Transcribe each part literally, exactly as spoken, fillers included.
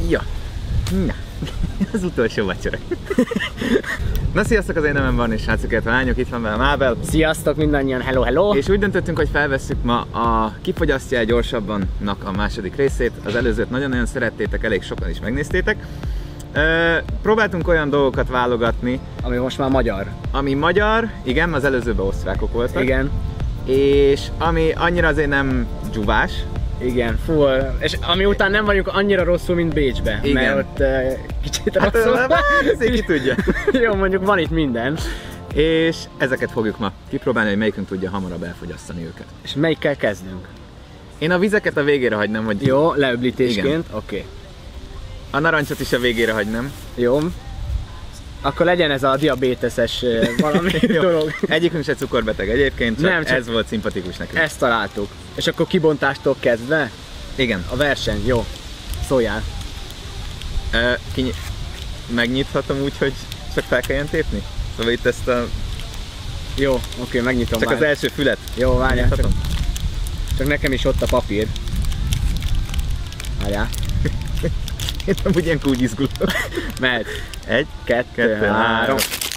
Ja. Na. Az utolsó vacsora. Na sziasztok, az én nevem van, és srácok, illetve lányok, itt van velem Ábel. Sziasztok mindannyian, hello, hello! És úgy döntöttünk, hogy felvesszük ma a Kifogyasztja el gyorsabban-nak a második részét. Az előzőt nagyon-nagyon szerettétek, elég sokan is megnéztétek. Uh, próbáltunk olyan dolgokat válogatni, ami most már magyar. Ami magyar, igen, az előzőben osztrákok voltak. Igen. És ami annyira azért nem dzsuvás. Igen, fú, és ami után nem vagyunk annyira rosszul, mint Bécsbe, igen. Mert ott uh, kicsit hát, rosszul. Hát azért ki tudja. Jó, mondjuk van itt minden. És ezeket fogjuk ma kipróbálni, hogy melyikünk tudja hamarabb elfogyasztani őket. És melyikkel kezdünk? Én a vizeket a végére hagynám, hogy... Jó, leöblítésként, oké. Okay. A narancsot is a végére hagynám. Jó. Akkor legyen ez a diabéteses valami dolog. Egyikünk se cukorbeteg egyébként, csak, nem, csak ez volt szimpatikus nekünk. Ezt találtuk. És akkor kibontástól kezdve? Igen. A verseny, jó. Szóljál. E, kinyi... Megnyithatom úgy, hogy csak fel kelljen tépni? Szóval itt ezt a... Jó, oké, megnyitom Csak már. az első fület. Jó, várjál. Csak... csak nekem is ott a papír. Várjál. Én nem úgy ilyen úgy izgulok. Mehet. Egy, kettő, kettő három. három.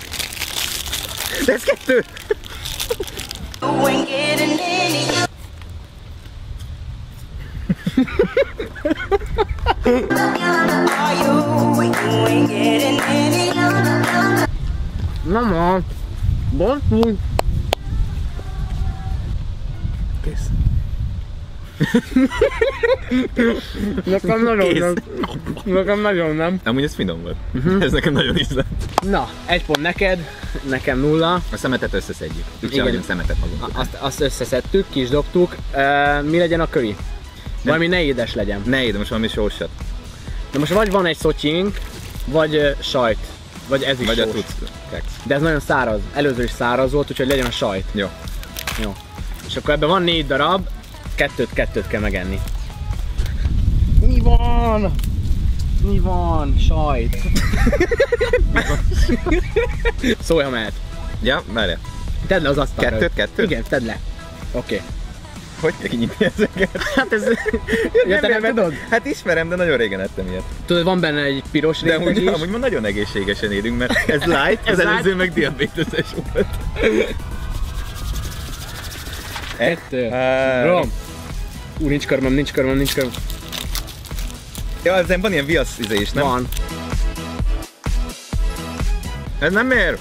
De ez kettő! Mama, bosszú. Kész. Nekem nagyon nem. Nekem nagyon nem. Amúgy ez finom volt. Uh-huh. Ez nekem nagyon ízlett. Na, egy pont neked, nekem nulla. A szemetet összeszedjük. Úgy igen. a szemetet magunk. Azt, azt összeszedtük, ki is dobtuk. Uh, mi legyen a kövi? Valami ne édes legyen. Ne édes, most valami sósat. De most vagy van egy szotyink, vagy uh, sajt. Vagy ez is vagy sós. a tudsz. De ez nagyon száraz. Előző is száraz volt, úgyhogy legyen a sajt. Jó. Jó. És akkor ebben van négy darab. Kettőt, kettőt kell megenni. Mi van? Mi van? Sajt. Szólj, ha mehet. Ja, várjál. Tedd le az asztalra. Kettőt, kettőt? Igen, tedd le. Oké. Okay. Hogy kell kinyitni ezeket? Hát ez... ja, te nem tudod? Hát ismerem, de nagyon régen ettem ilyet. Tudod, van benne egy piros réteg is. De is. amúgy ma nagyon egészségesen élünk, mert ez light, ez előző meg diabéteses volt. Kettő. Rom. Ú, nincs körmöm, nincs körmöm, nincs körmöm. Ja, ezen van ilyen viasz izé is, nem? Van. Ez nem ér?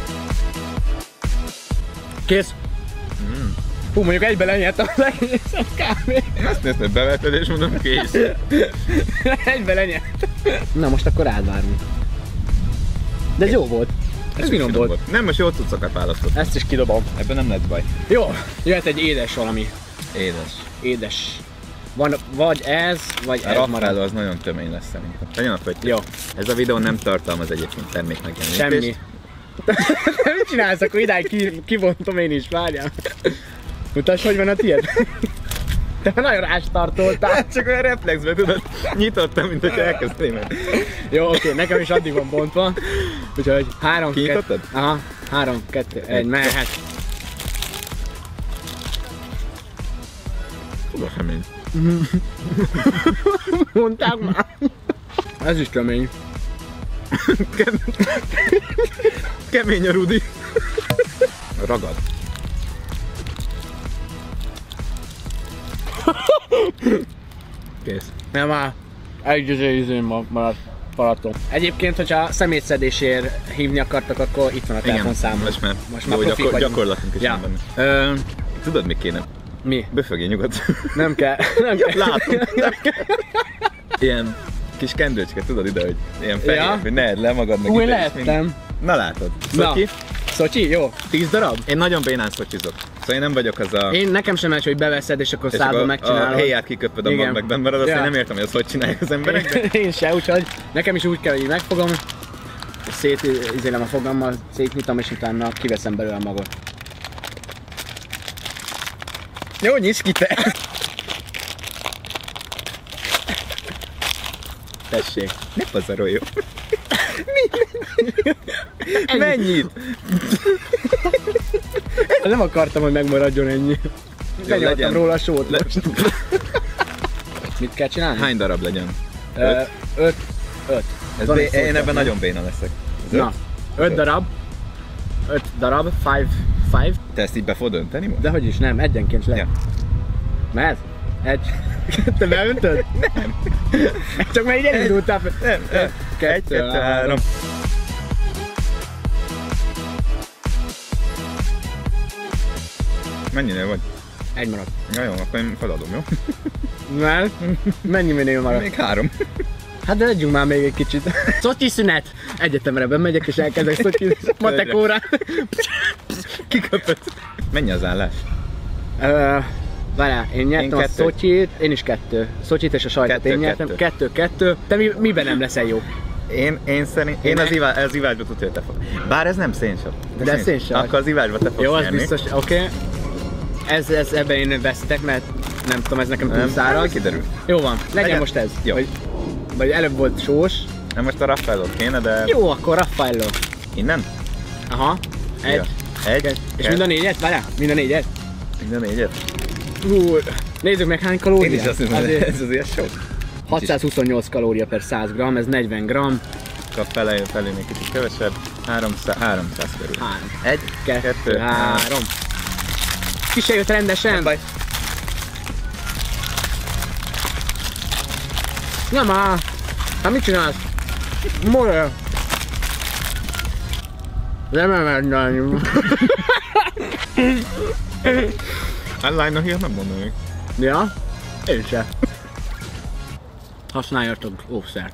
Kész. Mm. Hú, mondjuk egybe lenyeltem az egészet kb. Azt nézd, hogy bevetted és mondom, kész. Egybe lenyeltem. Na most akkor átvárunk. De ez jó volt. Ez, ez finom volt. volt. Nem, most jó cuccokat választott. Ezt is kidobom. Ebben nem lesz baj. Jó, jöhet egy édes valami. Édes. Édes. Van vagy ez, vagy a ez marad. Az nagyon tömény lesz szerintem. Legyen a pötty. Jó. Ez a videó nem tartalmaz egyébként termék megjelenítést. Semmi. Te mit csinálsz? Akkor idáig ki, kivontom én is, várjál. Mutass, hogy van a tiéd. Te nagyon rástartoltál. Hát csak olyan reflexbe, tudod, nyitottam, mint hogy elkezdném. Jó, oké, nekem is addig van bontva. Úgyhogy három, kinyitottad? Kettő, aha, három, kettő, egy, mehet. Oda kemény. Mondták már. Ez is kemény. Kemény a Rudi. Ragad. Kész. Nem már. Egy izén maradt palatom. Egyébként, hogyha szemétszedésért hívni akartak, akkor itt van a telefonszámom. Most már, most már jó, profik gyakor, vagyunk. gyakorlatunk is ja. van benne. Ö, tudod, mi kéne? Mi? Böfögj nyugodt. Nem kell. Nem kell. Látom. Nem kell. Ilyen kis kendőcske, tudod ide, hogy ilyen fehér, ja. Hogy ne edd le magadnak. Új, lehettem. Na látod. Szotyi? Szotyi? Jó. Tíz darab? Én nagyon bénán szotyizok. Szóval én nem vagyok az a... Én nekem sem megy, hogy beveszed, és akkor százba megcsinálod. A héját kiköpöd a mag meg benn marad, azt ja. Én nem értem, hogy azt hogy csinálják az emberek. Én se, úgyhogy nekem is úgy kell, hogy megfogom, szétizélem a fogammal, szétnyitom, és utána kiveszem belőle a magot. Jó, nyisd ki te! Tessék. Ne pazarolj, jó? Mi? Mennyit? Nem akartam, hogy megmaradjon ennyi. Lenyaltam róla a sót. Le... Mit kell csinálni? Hány darab legyen? Öt. Öt. Öt. Ez bé- én ebben nagyon béna leszek. Ez Na, öt, öt darab. Öt darab, five, five. Te ezt így be fogod önteni most? De hogy is nem, egyenként le. Ja. Mehet? Egy. Te beöntöd? Nem. Csak már így elindultál. Nem, nem. Egy, kettő, három. Mennyinél vagy? Egy maradt. Ja, jó, akkor én feladom, jó? Mert? Mennyi minél maradt? Még három. Hát de legyünk már még egy kicsit. Szotyi szünet! Egyetemre bemegyek és elkezdek szotyi matek órán. Kiköpött. Mennyi az állás? Ö, Várjál, én nyertem Én a Szotyit, én is kettő. Szotyit és a sajtot Kettő, én nyertem. kettő. Kettő, kettő. Te mi, miben nem leszel jó? Én, én szerint, én az, ivá, az ivásba tudja, hogy te fog. Bár ez nem szénsav. De ez szénsav. Akkor az ivásba te fogsz Jó, az nyerni. biztos, oké. Okay. Ez, ez, ebben én vesztek, mert nem tudom, ez nekem túl Nem, száraz. kiderül. Jó van, legyen, Legyen. most ez. Jó. Vagy, vagy előbb volt sós. Nem, most a Raffaellot kéne, de... Jó, akkor Raffaello. Innen? Aha. Egy. Ja. Egy. Kettő. És kettő. mind a négyet? Várjál, mind a négyet? Mind a négyet? Hú, nézzük meg hány kalória. Én is azt mondom, Azért ez azért sok. hatszázhuszonnyolc kalória per száz gramm, ez negyven gramm. Kap felé, felé még kicsit kevesebb. háromszáz, háromszáz körül. Három. Egy, Kettő, kettő, három. Ki se jött rendesen. Nem baj. Nem áll. Hát mit csinálsz? More. Nem emelni. Online-nak ilyet nem mondanék. Ja? Én se. Használjatok óvszert.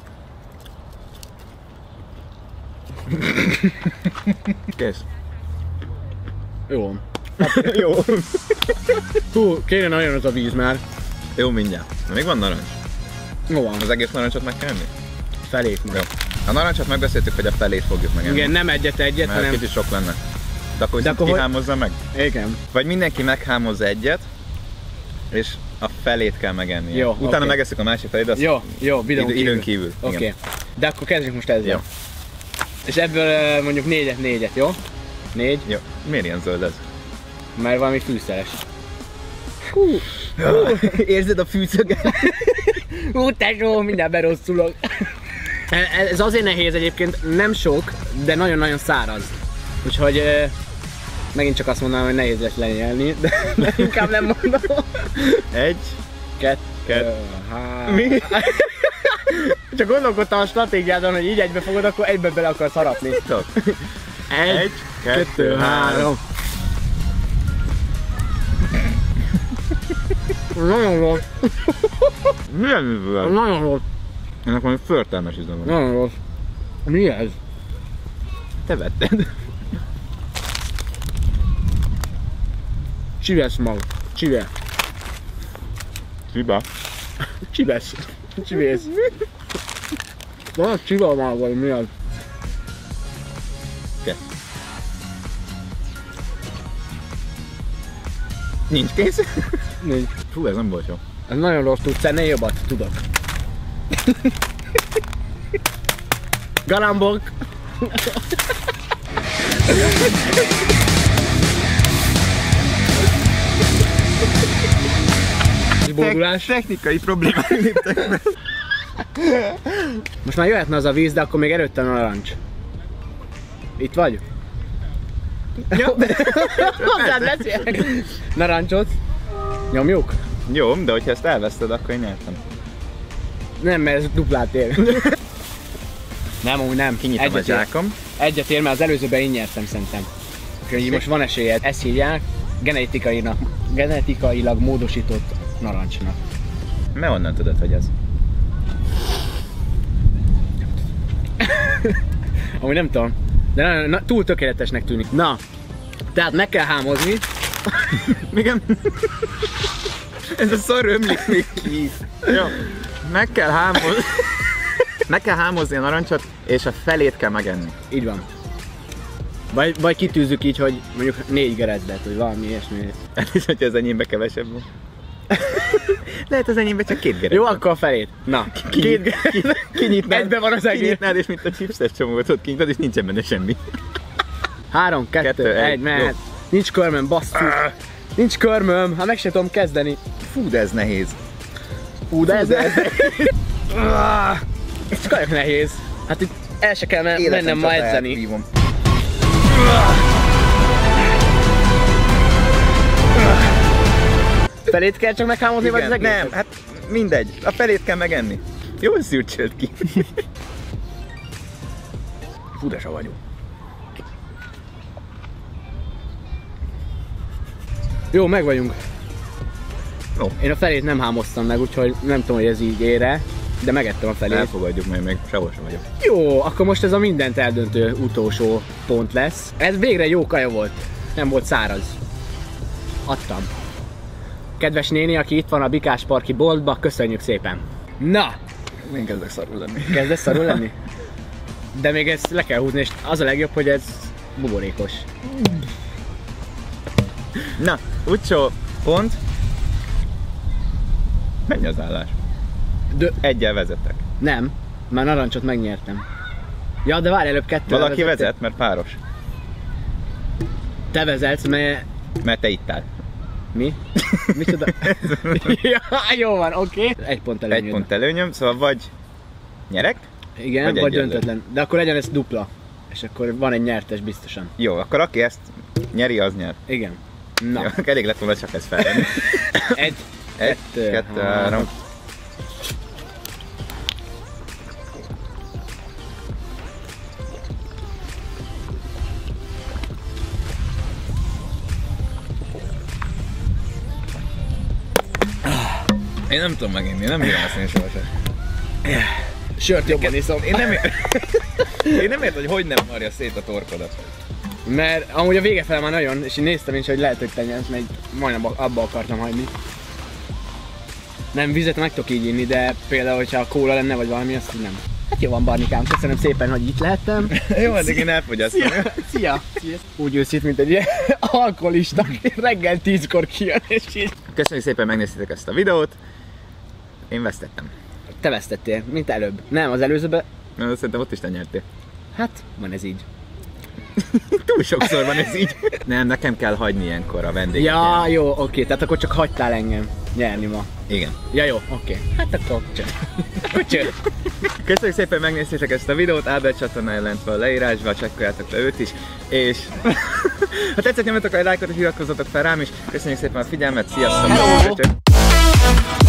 Kész. Jó. Jó. Hú, kéne nagyon az a víz már. Jó, mindjárt. Na, még van narancs? Jó van, Az egész narancsot meg kell enni? felét Jó. már. A narancsot megbeszéltük, hogy a felét fogjuk megenni. Igen, nem egyet-egyet, Mert hanem... kicsit sok lenne. De akkor De viszont akkor hogy- kihámozza meg? Igen. Vagy mindenki meghámozza egyet, és a felét kell megenni. Jó, Utána oké. megesszük a másik felét, de azt Jó, jó, videón idő, időn kívül. Oké. Igen. De akkor kezdjük most ezzel. Jó. És ebből eh, mondjuk négyet, négyet, jó? Négy, Jó. Miért ilyen zöld ez? mert valami fűszeres. Hú, hú, érzed a fűszöget? Hú, tesó, mindjárt berosszulok. Ez azért nehéz egyébként, nem sok, de nagyon-nagyon száraz. Úgyhogy eh, megint csak azt mondanám, hogy nehéz lesz lenyelni, de, de inkább nem mondom. Egy. Kettő, Kettő. három. Mi? Csak gondolkodtam a stratégiádon, hogy így egybe fogod, akkor egybe bele akarsz harapni. Top. Egy, Egy, kettő, három. Nagyon rossz, Milyen művel? nagyon rossz, Ennek valami förtelmes üzem van. nagyon rossz. Mi ez? Te vetted. Csivesz mag. Csive. Hiba. Csivesz. Csivész. Van a csiva mag, vagy mi az? Nincs kész? Nincs. Fú, ez nem volt jó. Ez nagyon rossz, tudsz ennél jobbat? Tudok. Galambok. Boldulás. Technikai problémák léptek meg. Most már jöhetne az a víz, de akkor még előtte a narancs. Itt vagy? Ja, de... Hozzád beszélek. Narancsot. Nyomjuk? Jó, de hogyha ezt elveszted, akkor én nyertem. Nem, mert ez duplát ér. Nem, úgy nem. Kinyitom a Egyet ér. zsákom. Egyet ér, mert az előzőben én nyertem szerintem. Úgyhogy most van esélyed. Ezt hívják genetikailag, genetikailag módosított narancsnak. Mert onnan tudod, hogy ez? Amúgy nem tudom, de na, na, túl tökéletesnek tűnik. Na, tehát meg kell hámozni. Igen. Ez a szar ömlik még ki. Jó. Meg kell hámozni. Meg kell hámozni a narancsot, és a felét kell megenni. Így van. Vagy, vagy kitűzzük így, hogy mondjuk négy gerezdet, vagy valami ilyesmi. És hogyha az enyémbe kevesebb van. Lehet az enyémbe csak két gerett. Jó, akkor a felét. Na, két gerezdet. Kinyitnád, Egyben van az egész. kinyitnád, és mint a chipses csomót ott kinyitnád, és nincsen benne semmi. Három, kettő, Kettő, egy, egy, mehet. jó. Nincs körmöm, basszus. Nincs körmöm, hát meg se tudom kezdeni. Fú, de ez nehéz. Ú, de ez, ez. Ez csak olyan nehéz. Hát itt el se kell men mennem ma edzeni. Felét kell csak meghámozni, vagy az egészet? Nem, hát mindegy. A felét kell megenni. Jól szürcsölt ki. Fú, de vagyok. Jó, meg vagyunk. Jó. Én a felét nem hámoztam meg, úgyhogy nem tudom, hogy ez így ére, de megettem a felét. Elfogadjuk, mert még sehol sem vagyok. Jó, akkor most ez a mindent eldöntő utolsó pont lesz. Ez végre jó kaja volt. Nem volt száraz. Adtam. Kedves néni, aki itt van a Bikás Parki boltba, köszönjük szépen. Na! Én kezdek szarul lenni. Kezdesz szarul lenni? De még ezt le kell húzni, és az a legjobb, hogy ez buborékos. Na, utcsó pont. Mennyi az állás? De... Egyel vezetek. Nem, már narancsot megnyertem. Ja, de várj, előbb kettő. Valaki vezet, mert páros. Te vezetsz, mert... Mert te ittál. Mi? Micsoda? Ja, jó van, oké. Okay. Egy pont előnyöm. Egy pont előnyöm, szóval vagy nyerek, igen, vagy, vagy döntetlen. De akkor legyen ez dupla. És akkor van egy nyertes biztosan. Jó, akkor aki ezt nyeri, az nyer. Igen. Na. Jó, elég lett volna csak ezt felvenni. Egy, Egy, kettő, kettő, három. Én nem tudom meginni, nem bírom azt én sohasem. Sört jobban iszom. Én nem értem, én nem értem, hogy hogy nem marja szét a torkodat. Mert amúgy a vége fel már nagyon, és én néztem is, hogy lehet, hogy te nyersz, mert majdnem abba akartam hagyni. Nem, vizet meg tudok így inni, de például, hogyha kóla lenne, vagy valami, azt nem. Hát jó van, Barnikám, köszönöm szépen, hogy itt lehettem. Jó, addig én elfogyasztom. Szia! Szia! Szia. Úgy ülsz itt, mint egy ilyen alkoholista, reggel tízkor kijön, és így. Köszönjük szépen, megnéztétek ezt a videót. Én vesztettem. Te vesztettél, mint előbb. Nem, az előzőben. Na, szerintem ott is te nyertél. Hát, van ez így. Túl sokszor van ez így. Nem, nekem kell hagyni ilyenkor a vendéget. Ja, jó, oké, tehát akkor csak hagytál engem nyerni ma. Igen. Ja, jó, oké. Hát akkor cső. Akkor cső. Köszönjük szépen, megnéztétek ezt a videót, Ábel csatornája lent van a leírásban, csekkoljátok le őt is, és ha tetszett, nyomjatok a lájkot és iratkozzatok fel rám is. Köszönjük szépen a figyelmet, sziasztok! Hello.